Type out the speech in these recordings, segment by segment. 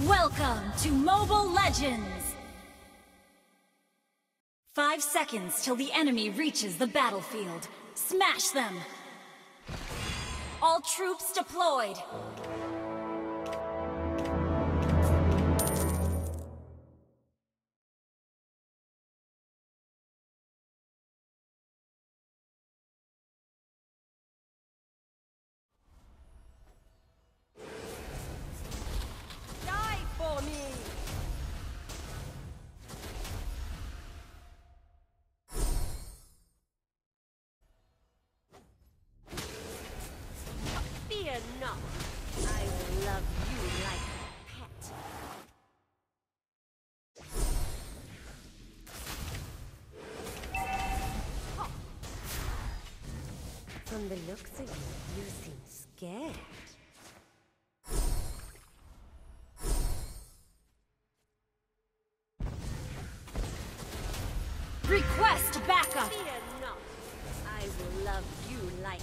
Welcome to Mobile Legends! 5 seconds till the enemy reaches the battlefield. Smash them! All troops deployed! Fear not. I will love you like a pet. From the looks of you, you seem scared. Request backup! Fear not. I will love you like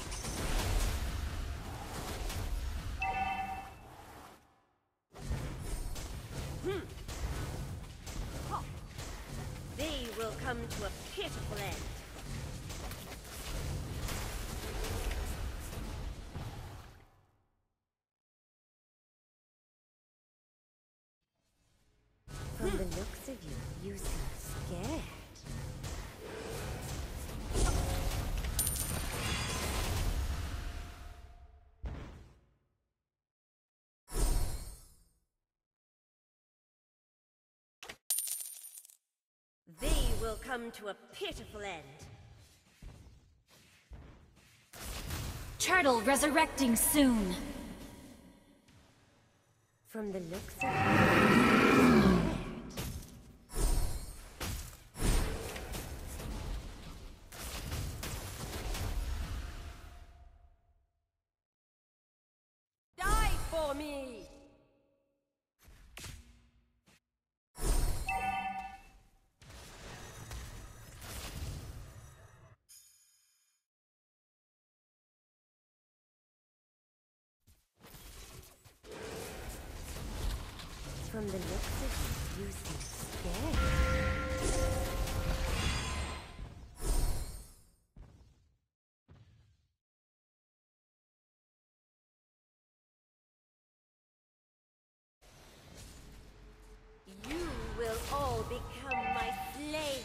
They will come to a pitiful end. From the looks of you, you seem scared. They will come to a pitiful end. Turtle resurrecting soon. From the looks of you, die for me! From the looks of you, you seem scared. You will all become my slaves.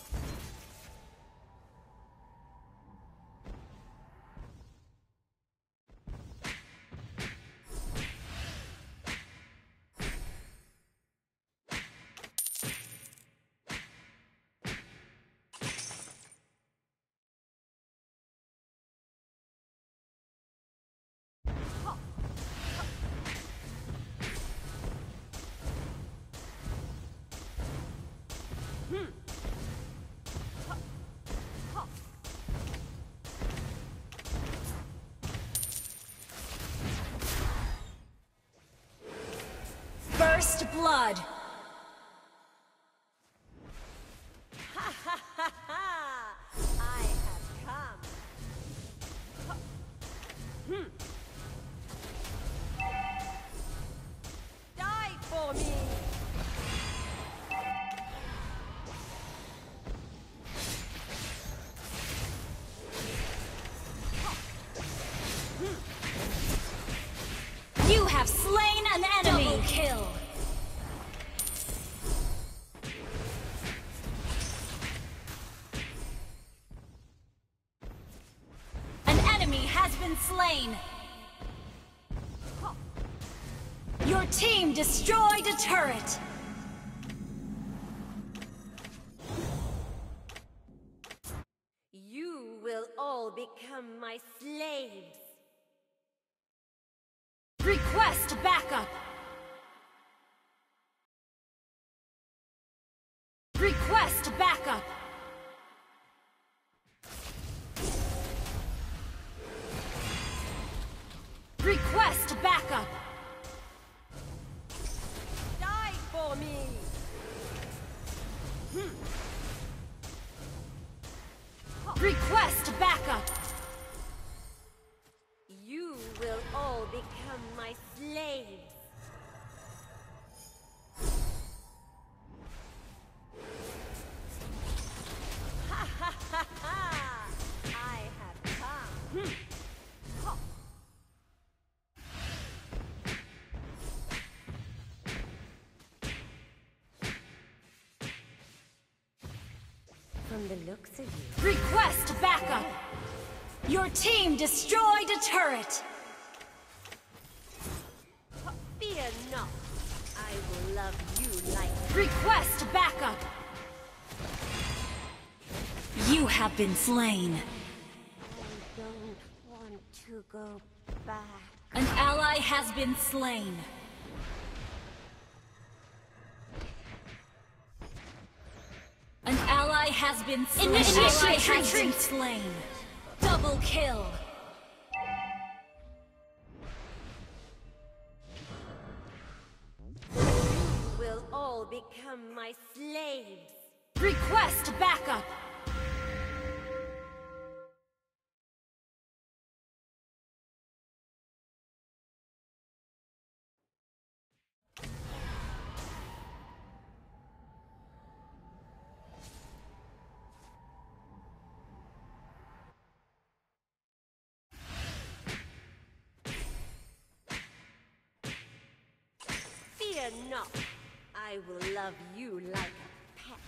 First blood! Ha ha ha ha! I have come. Die for me! You have slain an enemy! Double kill! An enemy has been slain! Your team destroyed a turret! You will all become my slaves. Request backup! Request backup! Request backup! Die for me! Request backup! You will all become my slaves. From the looks of you. Request backup! Your team destroyed a turret! Fear not. I will love you like... Request backup! You have been slain. I don't want to go back. An ally has been slain. An ally has been slain. Initiate retreat. Slain. Double kill. You will all become my slaves. Request backup. Fear not. I will love you like a pet.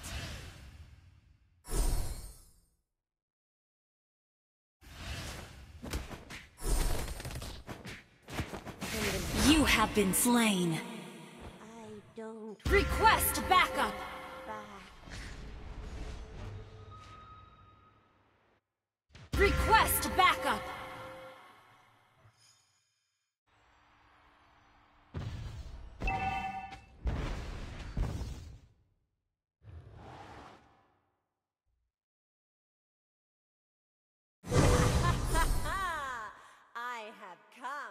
You have been slain. I don't Request backup. back. Request backup. I have come.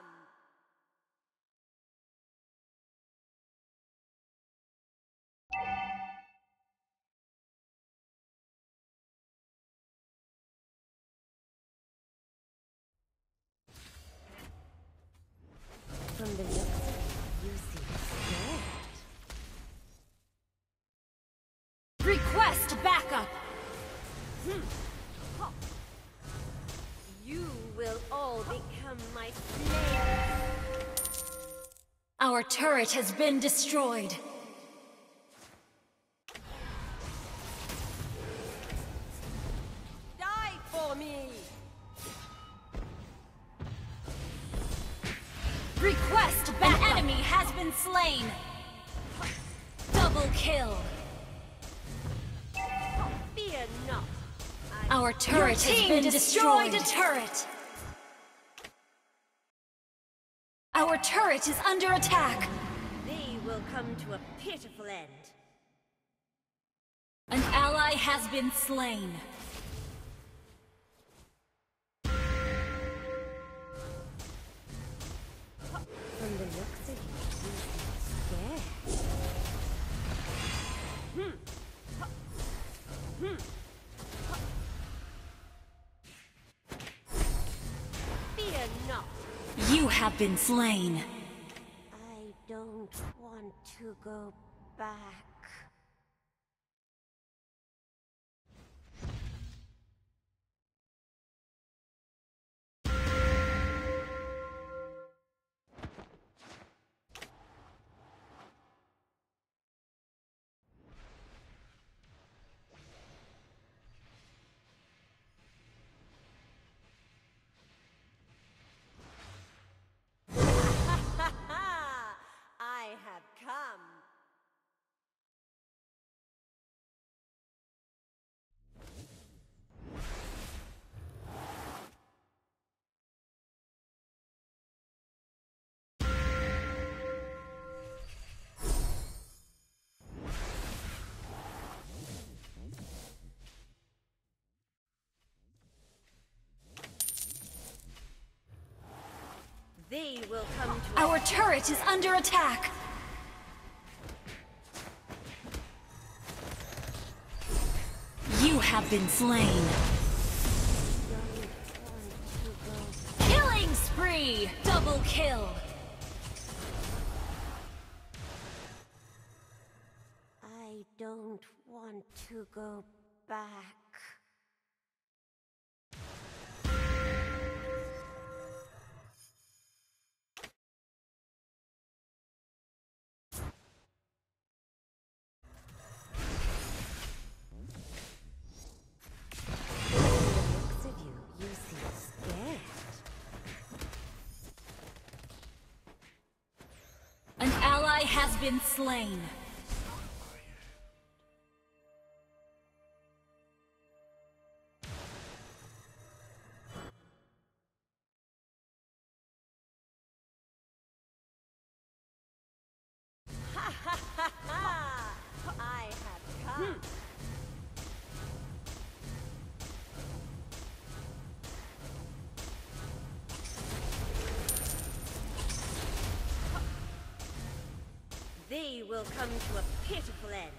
From the looks of you, you seem scared. Request backup. You will all become my slaves. Our turret has been destroyed. Die for me! Request backup. An enemy has been slain. Double kill. Fear not. Our turret has been destroyed. A turret. Our turret is under attack. They will come to a pitiful end. An ally has been slain. From the looks of you, you seem scared. Fear not. You have been slain. I don't want to go back. I have come. They will come to Our turret is under attack. You have been slain. Killing spree! Double kill. I don't want to go back. been slain. I have come. They will come to a pitiful end.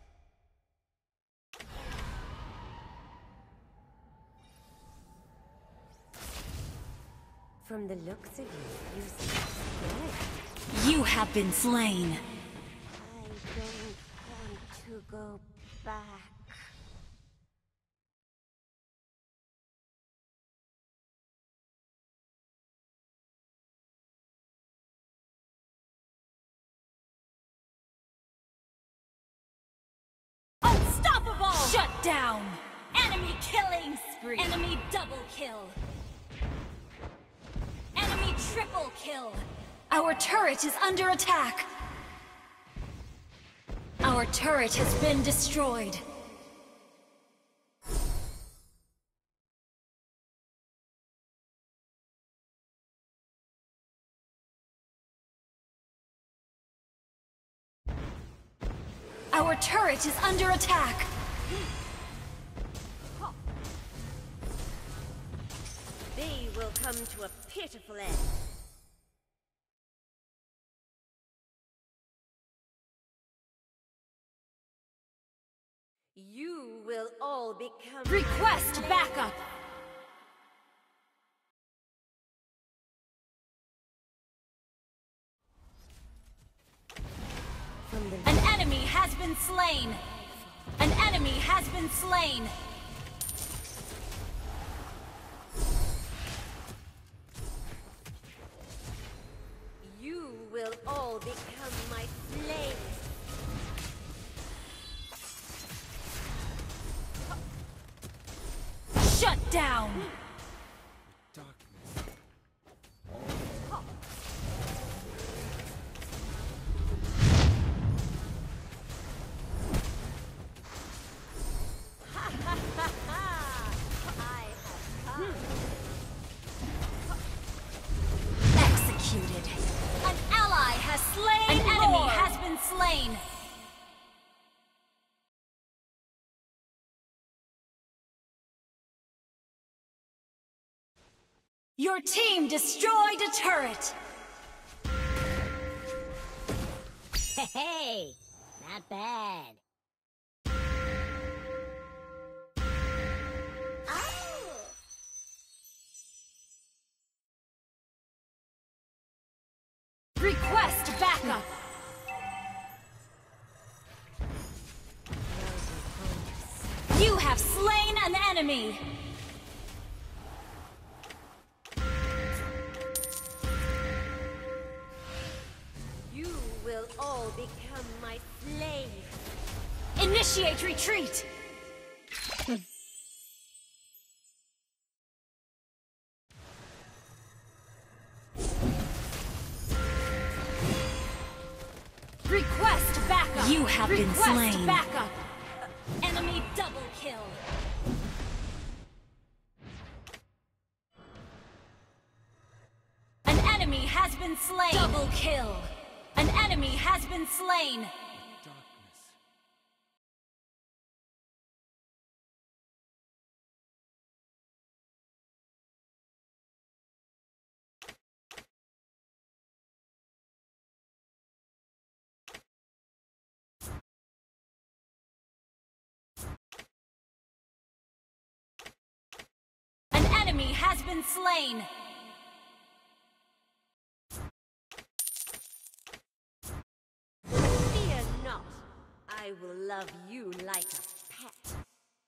From the looks of you, you seem scared. You have been slain. I don't want to go back. Unstoppable! Shut down! Enemy killing spree! Enemy double kill! Enemy triple kill! Our turret is under attack! Our turret has been destroyed. Our turret is under attack. They will come to a pitiful end. You will all become... Request backup! An enemy has been slain! An enemy has been slain! You will all become my slaves. Shut down! Executed. An ally has slain. An enemy has been slain. Your team destroyed a turret! Hey, not bad. Request backup! You have slain an enemy! You will all become my slaves. Initiate retreat! Request backup! You have been slain. Request backup! Enemy double kill! An enemy has been slain! Double kill! An enemy has been slain! An enemy has been slain! Fear not. I will love you like a pet.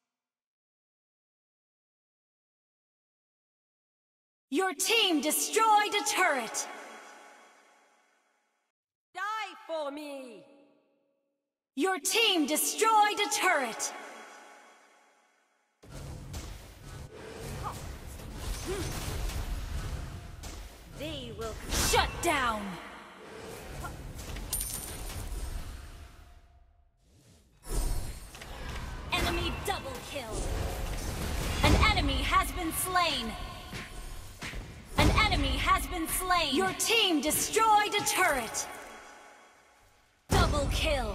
Your team destroyed a turret! Die for me! Your team destroyed a turret! They will... Shut down! slain. An enemy has been slain. Your team destroyed a turret. Double kill.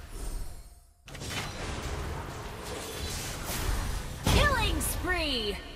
Killing spree.